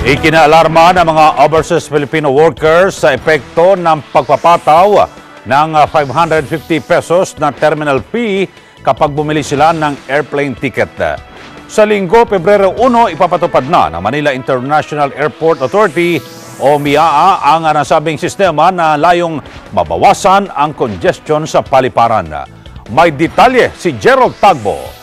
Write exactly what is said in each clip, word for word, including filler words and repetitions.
Ikinaalarma ng mga overseas Filipino workers sa epekto ng pagpapataw ng five hundred fifty pesos na terminal fee kapag bumili sila ng airplane ticket. Sa linggo, Pebrero one, ipapatupad na ng Manila International Airport Authority o M I A A ang nasabing sistema na layong mabawasan ang congestion sa paliparan. May detalye si Gerald Tagbo.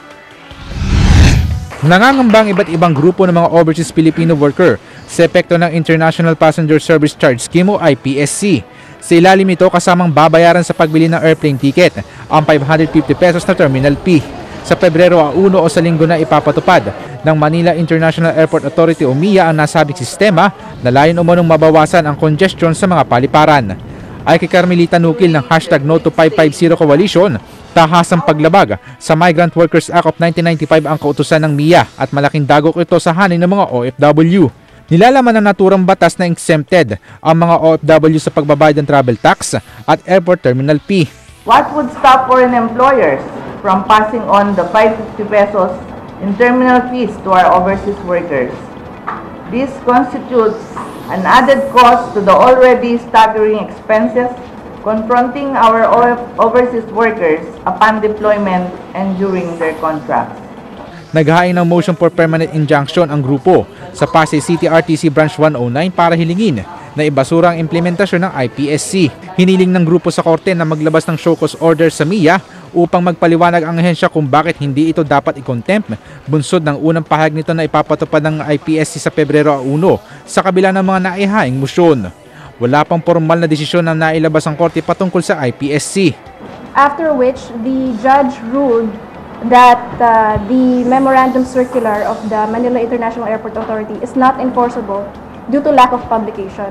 Nangangambang iba't ibang grupo ng mga overseas Filipino worker sa epekto ng International Passenger Service Charge Scheme o I P S C. Sa ilalim nito kasamang babayaran sa pagbili ng airplane ticket ang five hundred fifty pesos na terminal fee. Sa Pebrero one o sa linggo na ipapatupad ng Manila International Airport Authority o M I A A ang nasabing sistema na layon umanong mabawasan ang congestion sa mga paliparan. Ay kay Carmelita Nukil ng hashtag No to five fifty Coalition, tahasang paglabag sa Migrant Workers Act of nineteen ninety-five ang kautusan ng M I A A at malaking dagok ito sa hanin ng mga O F W. Nilalaman ng naturang batas na exempted ang mga O F W sa pagbabayad ng travel tax at airport terminal fee. What would stop foreign employers from passing on the five hundred fifty pesos in terminal fees to our overseas workers? This constitutes an added cost to the already staggering expenses confronting our overseas workers upon deployment and during their contracts. Naghain ng motion for permanent injunction ang grupo sa Pasay City R T C Branch one oh nine para hilingin na ibasura ang implementasyon ng I P S C. Hiniling ng grupo sa korte na maglabas ng show cause order sa M I A A upang magpaliwanag ang ahensya kung bakit hindi ito dapat i-contempt, bunsod ng unang pahayag nito na ipapatupad ng I P S C sa Pebrero one sa kabila ng mga naihaing motion. Wala pang formal na desisyon na nailabas ang korte patungkol sa I P S C. After which, the judge ruled that uh, the memorandum circular of the Manila International Airport Authority is not enforceable due to lack of publication.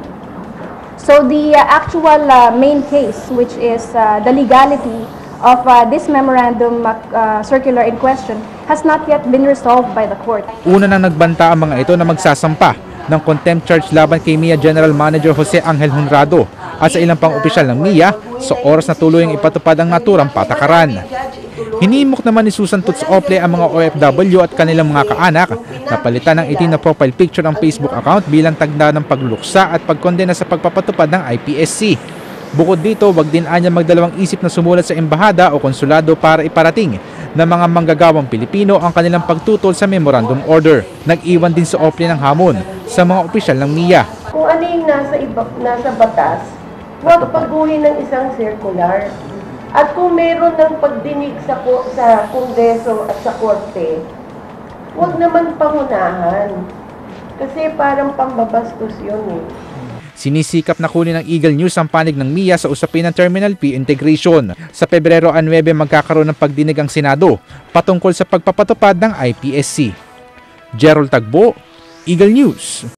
So the uh, actual uh, main case, which is uh, the legality of uh, this memorandum uh, circular in question, has not yet been resolved by the court. Una nang nagbanta ang mga ito na magsasampa ng contempt charge laban kay M I A General Manager Jose Angel Honrado at sa ilang pang opisyal ng M I A A sa oras na tuluyang ipatupad ang naturang patakaran. Hinimok naman ni Susan Toots Ople ang mga O F W at kanilang mga kaanak na palitan ng itim na profile picture ang Facebook account bilang tagda ng pagluksa at pagkondena sa pagpapatupad ng I P S C. Bukod dito, wag din anya magdalawang isip na sumulat sa embahada o konsulado para iparating ng mga manggagawang Pilipino ang kanilang pagtutol sa memorandum order. Nag-iwan din sa Ople ng hamon sa mga opisyal ng M I A A. Kung ano yung nasa, iba, nasa batas, huwag paguhin ng isang circular. At kung meron ng pagdinig sa, sa Kongreso at sa Korte, huwag naman pangunahan. Kasi parang pambabastos yun eh. Sinisikap na kunin ng Eagle News ang panig ng M I A A sa usapin ng terminal fee integration. Sa Pebrero nine magkakaroon ng pagdinig ang Senado patungkol sa pagpapatupad ng I P S C. Gerald Tagbo, Eagle News.